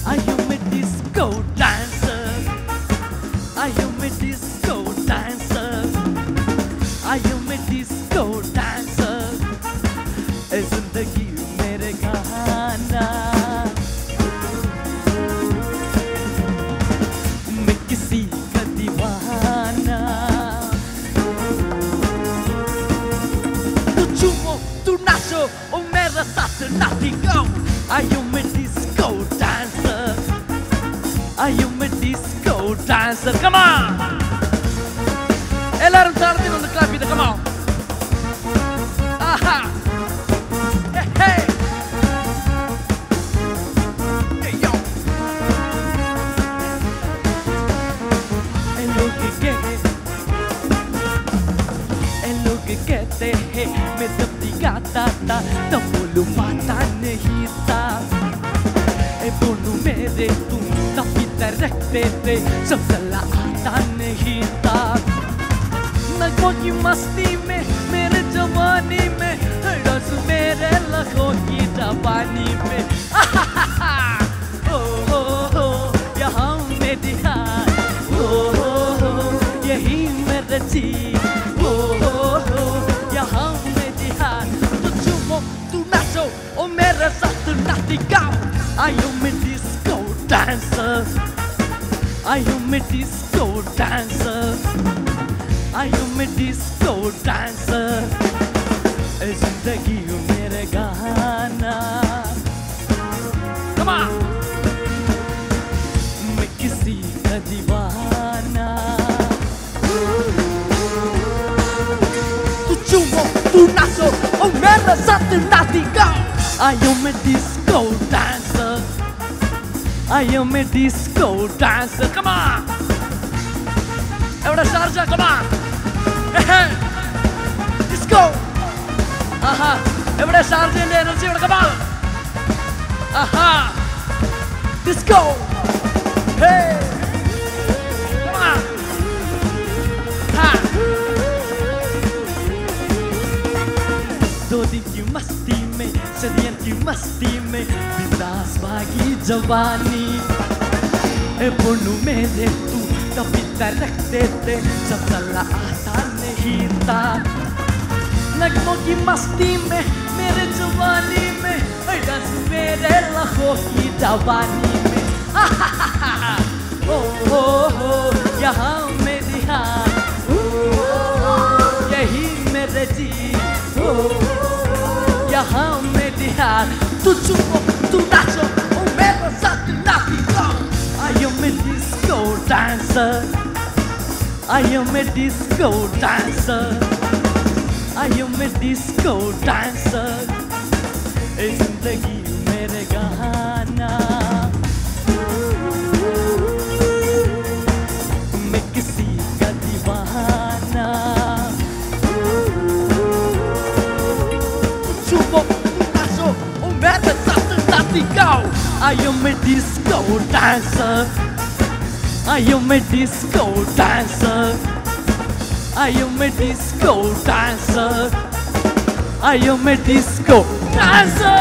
Are you a disco dancer? Are you a disco dancer? Are you a disco dancer? ए जिंदगी मेरे गाना मैं किसी का दीवाना तू झूमो तू नाचो ओ मेरे साथ नाची go Are you a disco dancer? Are you a disco dancer? Come on! എല്ലാരും താളത്തിൽ ഒന്ന് clap ചെയ്ത് come on! Aha! Hey hey! Hey yo! लोग कहते हैं मैं जब भी गाता था तब बोलूं पाता नहीं था बोलूं मेरे तुम तभी रखते थे सब चला आता नहीं था नगमों की मस्ती में मेरे जवानी में रस मेरे लखों की जवानी में ओ यहाँ मेरी हार यही मेरा जी यहाँ मेरी हार तू झूमो तू नाचो ओ मेरे साथ नाची गाओ Are you a disco dancer? Are you a disco dancer? Are you a disco dancer? जिंदगी मेरे गाना Come on! मैं किसी का दीवाना तू झूमो तू नाचो ओ मेरे साथ नाची गाओ Are you a disco dancer? Are you a disco dancer? Come on! Everybody Sharjah, come on! Hey, hey! Disco! Aha! Everybody Sharjah in the energy, come on! Aha! Disco! Hey! Come on! Ha! दो दिन की मस्ती में सदियों की मस्ती में बिंदास भागी जवानी बोलूं मेरे तू कभी रखते थे सब चला आता नहीं था नगमों की मस्ती में मेरे जवानी में रस मेरे लखों की जवानी में ओ यहाँ मेरी हार यही मेरे जी यहाँ मेरी हार तू झूमो तू नाचो ओ मेरे साथ नाची go Are you a disco dancer? Are you a disco dancer? Are you a disco dancer? जिंदगी मेरे गाना मैं किसी का दीवाना Go! Are you a disco dancer? Are you a disco dancer? Are you a disco dancer? Are you a disco dancer?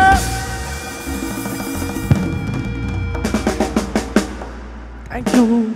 Thank you.